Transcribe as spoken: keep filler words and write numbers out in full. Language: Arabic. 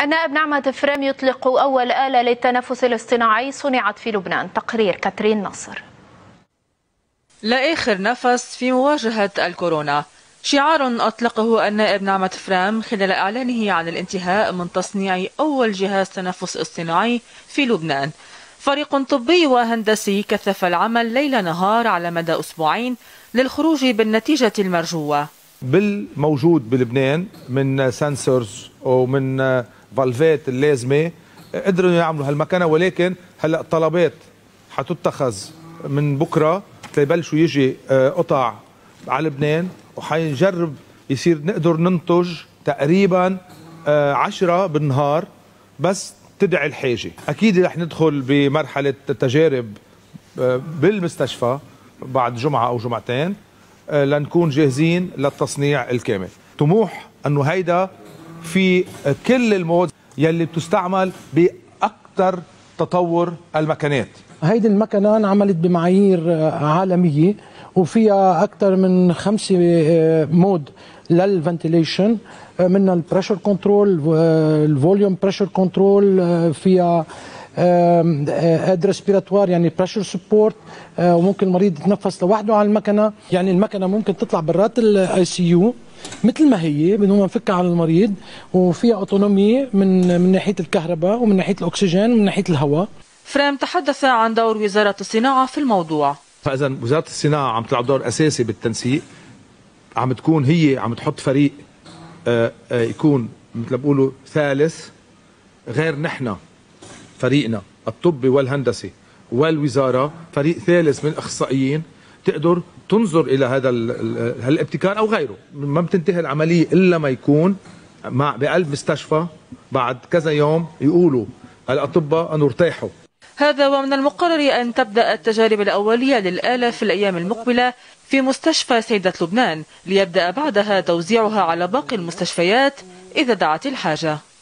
النائب نعمة فريم يطلق أول آلة للتنفس الاصطناعي صنعت في لبنان. تقرير كاترين نصر. لآخر نفس في مواجهة الكورونا، شعار أطلقه النائب نعمة فريم خلال إعلانه عن الانتهاء من تصنيع أول جهاز تنفس اصطناعي في لبنان. فريق طبي وهندسي كثف العمل ليل نهار على مدى أسبوعين للخروج بالنتيجة المرجوة. بالموجود بلبنان من سنسورز ومن فالفات اللازمة قدروا يعملوا هالمكنة، ولكن هلا الطلبات حتتخذ من بكرة تبلشوا يجي قطع على لبنان، وحنجرب يصير نقدر ننتج تقريبا عشرة بالنهار بس تدعي الحاجة. أكيد رح ندخل بمرحلة تجارب بالمستشفى بعد جمعة أو جمعتين لنكون جاهزين للتصنيع الكامل. طموح أنه هيدا في كل المود يلي بتستعمل بأكثر تطور المكنات. هيدي المكنة انعملت بمعايير عالمية وفيها أكثر من خمسة مود للفنتيليشن، منها البريشر كنترول، الفوليوم بريشر كنترول، فيها اد ريسبيراتوار يعني بريشر سبورت، وممكن المريض يتنفس لوحده على المكنه. يعني المكنه ممكن تطلع برات الاي سي يو مثل ما هي بدون ما نفكها على المريض، وفيها اوتونومي من من ناحيه الكهرباء ومن ناحيه الاكسجين ومن ناحيه الهواء. فريم تحدث عن دور وزاره الصناعه في الموضوع. فاذا وزاره الصناعه عم تلعب دور اساسي بالتنسيق، عم تكون هي عم تحط فريق يكون مثل ما بيقولوا ثالث غير نحن فريقنا الطبي والهندسي والوزاره، فريق ثالث من الاخصائيين تقدر تنظر الى هذا الابتكار او غيره. ما بتنتهي العمليه الا ما يكون مع بقلب مستشفى بعد كذا يوم يقولوا الاطباء انه ارتاحوا. هذا ومن المقرر ان تبدا التجارب الاوليه للاله في الايام المقبله في مستشفى سيدة لبنان، ليبدا بعدها توزيعها على باقي المستشفيات اذا دعت الحاجه.